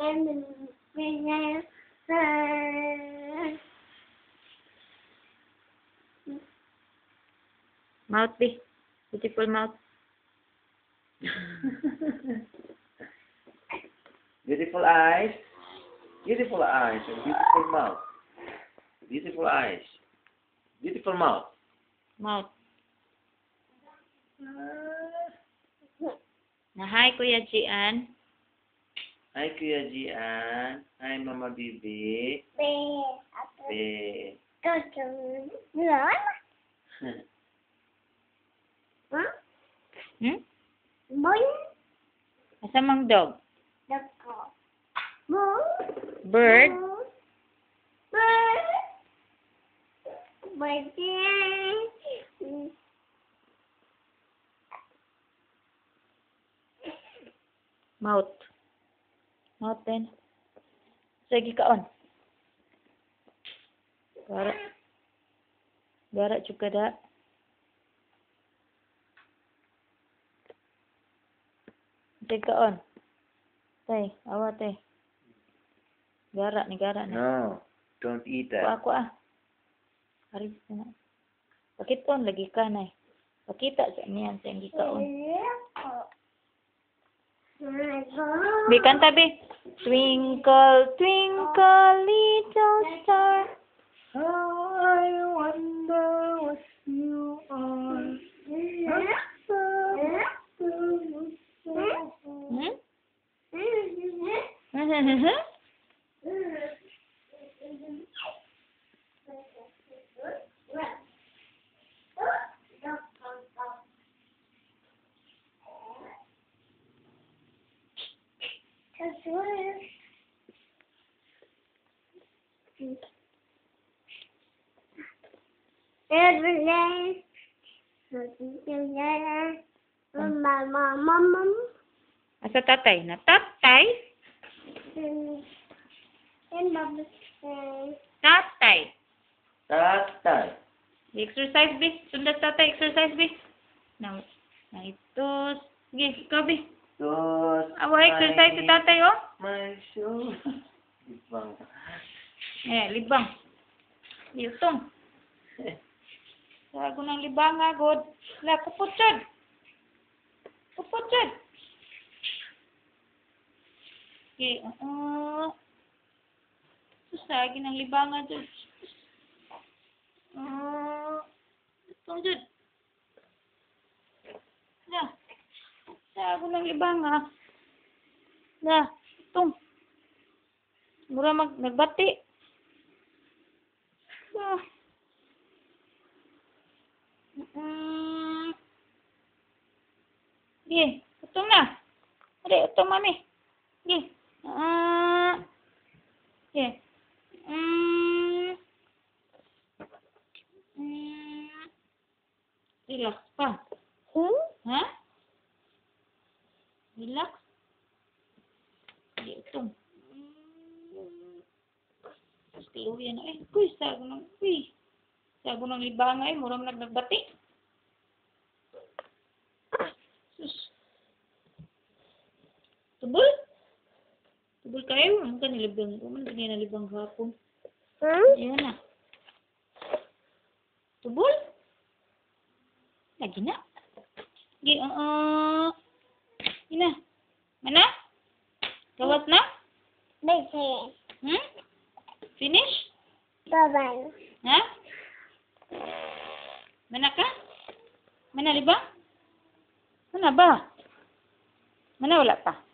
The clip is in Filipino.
Mouth be. Beautiful mouth. Beautiful eyes. Beautiful eyes and beautiful mouth. Beautiful eyes. Beautiful mouth. Mouth. Na hi, Kuya Gian. Hi, Kuya Gian. Hi, Mama Bibi. Be. Hmm? Asa mang dog? Bird? Mouth. Mouth din. Sige kaon. Gara. Gara juga da. Sige kaon. Tay, awa tay. Gara ni. No, don't eat that. Ako Hari na. Pakiton lagi ka na. Pakita sa niyan sa ang gikaon. Be kanta be. Twinkle, twinkle, little star. How I wonder what you are. Asa tatay? Na tatay? Tatay. Tatay. Exercise be. Sundat tatay exercise be. Na ito. Sige, ikaw be. Tos. Awa exercise si tatay oh. My shoe. Libang. Libang. Yutong. Sago ng libang agod. La, kuputod. Kuputod. Okay, Susagi ng libang agod. Itong jud. La. Sago ng libang ah. La, itong. Mura nagbati. La. Sige, utong na. Ade, utong mami. Sige. Sige. Relax pa. Ha? Relax. Sige, utong. Pasti uwi na Kuy, sago ng Sago ng libang murang nagbati. Sus. Tubol? Tubol kayo? Ang kanilibang ko. Man ganyan na libang hapon. Ayan na. Tubol? Lagi na. Lagi, Ina. Mana? Gawas na? Finish? Ha? Mana ka? Mana libang? Mana ba? Mana wala pa?